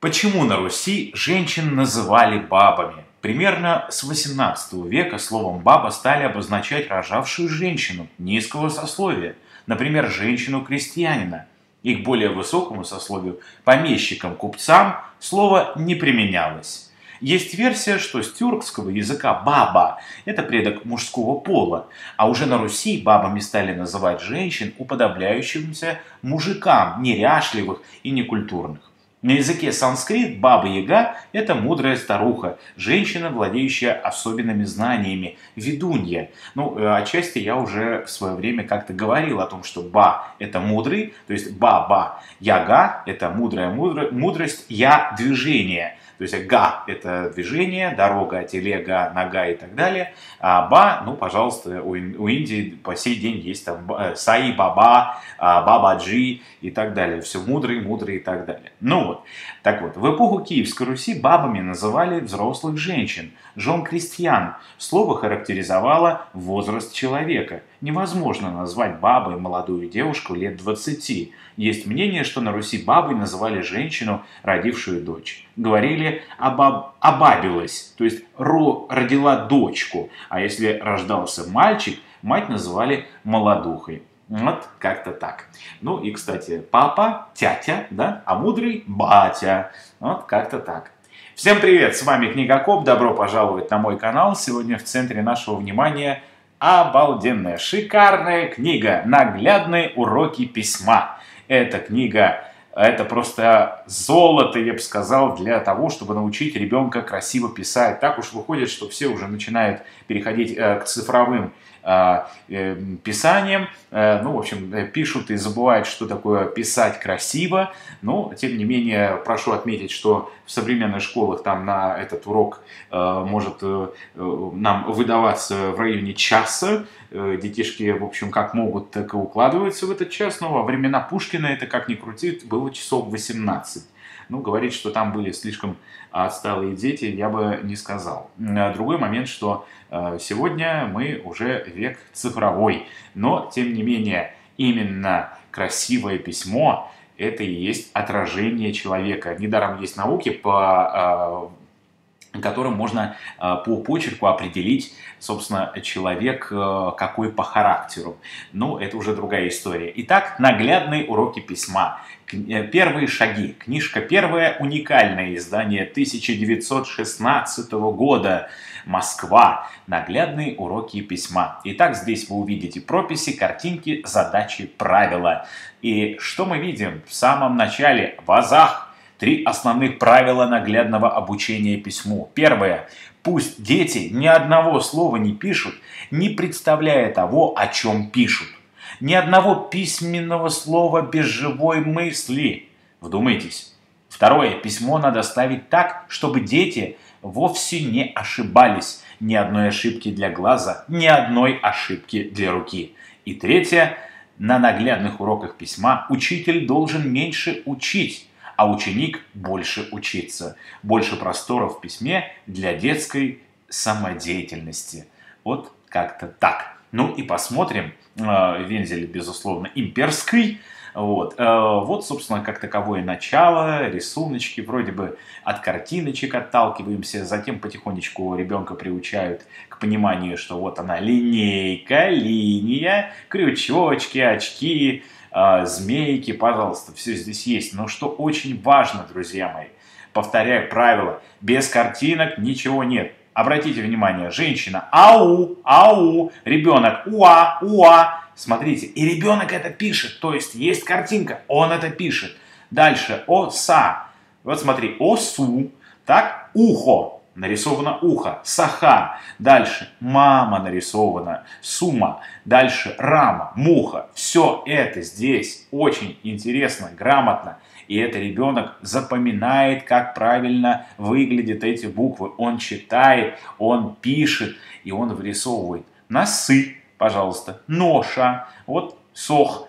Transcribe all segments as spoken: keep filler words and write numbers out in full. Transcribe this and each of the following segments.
Почему на Руси женщин называли бабами? Примерно с восемнадцатого века словом «баба» стали обозначать рожавшую женщину низкого сословия, например, женщину-крестьянина. И к более высокому сословию, помещикам, купцам, слово не применялось. Есть версия, что с тюркского языка «баба» – это предок мужского пола, а уже на Руси бабами стали называть женщин, уподобляющимся мужикам, неряшливых и некультурных. На языке санскрит Баба-Яга – это мудрая старуха, женщина, владеющая особенными знаниями, ведунья. Ну, отчасти я уже в свое время как-то говорил о том, что Ба – это мудрый, то есть Баба-Яга – это мудрая мудрость, Я – движение. То есть га – это движение, дорога, телега, нога и так далее. А ба, ну, пожалуйста, у, у Индии по сей день есть там саи баба, бабаджи и так далее. Все мудрые, мудрые и так далее. Ну вот, так вот, в эпоху Киевской Руси бабами называли взрослых женщин, жен крестьян. Слово характеризовало возраст человека. Невозможно назвать бабой молодую девушку лет двадцати. Есть мнение, что на Руси бабой называли женщину, родившую дочь. Говорили обаб... обабилась, то есть ро... родила дочку. А если рождался мальчик, мать называли молодухой. Вот как-то так. Ну и, кстати, папа, тятя, да, а мудрый батя. Вот как-то так. Всем привет, с вами Книгокоп, добро пожаловать на мой канал. Сегодня в центре нашего внимания обалденная, шикарная книга «Наглядные уроки письма». Эта книга, это просто золото, я бы сказал, для того, чтобы научить ребенка красиво писать. Так уж выходит, что все уже начинают переходить э, к цифровым э, э, писаниям. Э, ну, в общем, пишут и забывают, что такое писать красиво. Но, тем не менее, прошу отметить, что в современных школах там на этот урок э, может э, нам выдаваться в районе часа. Детишки, в общем, как могут, так и укладываются в этот час. Но во времена Пушкина, это как ни крути, было часов восемнадцать. Ну, говорить, что там были слишком отсталые дети, я бы не сказал. Другой момент, что сегодня мы уже век цифровой. Но, тем не менее, именно красивое письмо – это и есть отражение человека. Недаром есть науки, по которым можно по почерку определить, собственно, человек какой по характеру. Ну, это уже другая история. Итак, наглядные уроки письма. Первые шаги. Книжка первая, уникальное издание тысяча девятьсот шестнадцатого года. Москва. Наглядные уроки письма. Итак, здесь вы увидите прописи, картинки, задачи, правила. И что мы видим в самом начале? В азах. Три основных правила наглядного обучения письму. Первое. Пусть дети ни одного слова не пишут, не представляя того, о чем пишут. Ни одного письменного слова без живой мысли. Вдумайтесь. Второе. Письмо надо ставить так, чтобы дети вовсе не ошибались. Ни одной ошибки для глаза, ни одной ошибки для руки. И третье. На наглядных уроках письма учитель должен меньше учить, а ученик больше учиться. Больше просторов в письме для детской самодеятельности. Вот как-то так. Ну и посмотрим. Вензель, безусловно, имперский. Вот. Вот, собственно, как таковое начало, рисуночки, вроде бы от картиночек отталкиваемся, затем потихонечку ребенка приучают к пониманию, что вот она линейка, линия, крючочки, очки, змейки, пожалуйста, все здесь есть. Но что очень важно, друзья мои, повторяю правило, без картинок ничего нет. Обратите внимание, женщина ау, ау, ребенок уа, уа. Смотрите, и ребенок это пишет, то есть есть картинка, он это пишет. Дальше оса, вот смотри, осу, так, ухо. Нарисовано ухо, саха, дальше мама нарисована, сума, дальше рама, муха. Все это здесь очень интересно, грамотно. И это ребенок запоминает, как правильно выглядят эти буквы. Он читает, он пишет и он вырисовывает. Носы, пожалуйста, ноша, вот сох,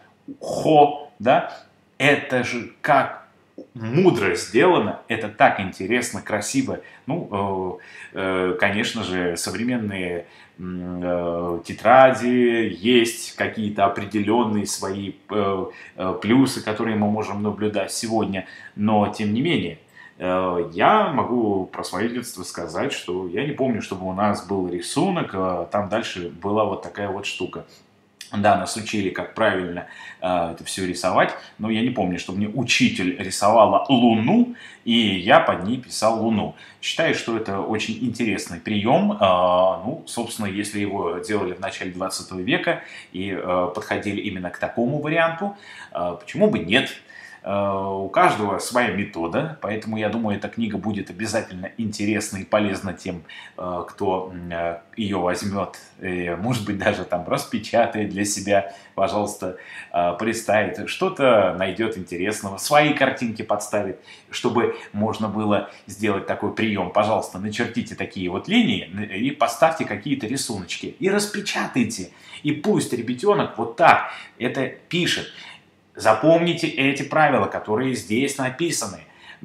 хо, да. Это же как мудро сделано, это так интересно, красиво. Ну, э, э, конечно же, современные э, тетради, есть какие-то определенные свои э, э, плюсы, которые мы можем наблюдать сегодня, но тем не менее, Э, Я могу про свое детство сказать, что я не помню, чтобы у нас был рисунок, э, там дальше была вот такая вот штука. Да, нас учили, как правильно э, это все рисовать, но я не помню, что мне учитель рисовала луну, и я под ней писал луну. Считаю, что это очень интересный прием. Э, ну, собственно, если его делали в начале двадцатого века и э, подходили именно к такому варианту, э, почему бы нет? Э, У каждого своя метода, поэтому я думаю, эта книга будет обязательно интересна и полезна тем, э, кто э, ее возьмет, и, может быть, даже там распечатает для себя, пожалуйста, э, представит, что-то найдет интересного, свои картинки подставит, чтобы можно было сделать такой прием. Пожалуйста, начертите такие вот линии и поставьте какие-то рисуночки и распечатайте. И пусть ребятенок вот так это пишет. Запомните эти правила, которые здесь написаны.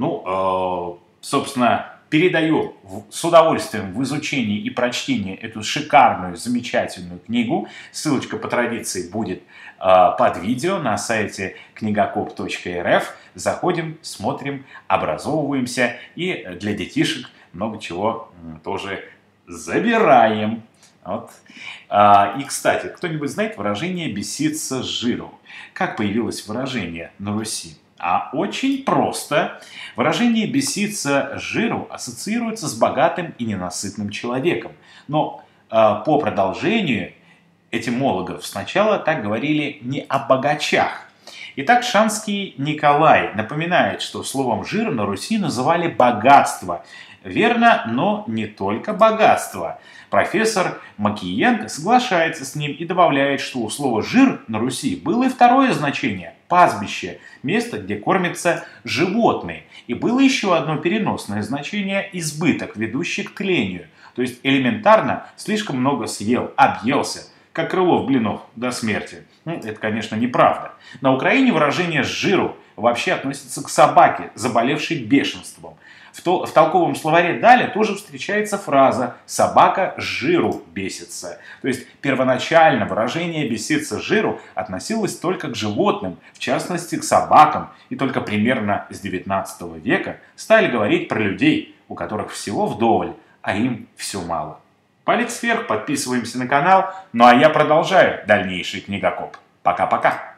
Ну, э, собственно, передаю в, с удовольствием в изучении и прочтении эту шикарную, замечательную книгу. Ссылочка по традиции будет э, под видео на сайте книгокоп точка эр эф. Заходим, смотрим, образовываемся и для детишек много чего м, тоже забираем. Вот. А, и, кстати, кто-нибудь знает выражение «беситься с жиру»? Как появилось выражение на Руси? А очень просто. Выражение «беситься с жиру» ассоциируется с богатым и ненасытным человеком. Но а, по продолжению этимологов сначала так говорили не о богачах. Итак, Шанский Николай напоминает, что словом «жир» на Руси называли богатство. Верно, но не только богатство. Профессор Макиенко соглашается с ним и добавляет, что у слова «жир» на Руси было и второе значение – пастбище, место, где кормятся животные. И было еще одно переносное значение – избыток, ведущий к тлению. То есть элементарно слишком много съел, объелся, как Крылов блинов до смерти. Ну, это, конечно, неправда. На Украине выражение «с жиру» вообще относится к собаке, заболевшей бешенством. В, то, в толковом словаре далее тоже встречается фраза «собака с жиру бесится». То есть первоначально выражение «беситься с жиру» относилось только к животным, в частности к собакам, и только примерно с девятнадцатого века стали говорить про людей, у которых всего вдоволь, а им все мало. Палец вверх, подписываемся на канал, ну а я продолжаю дальнейший книгокоп. Пока-пока.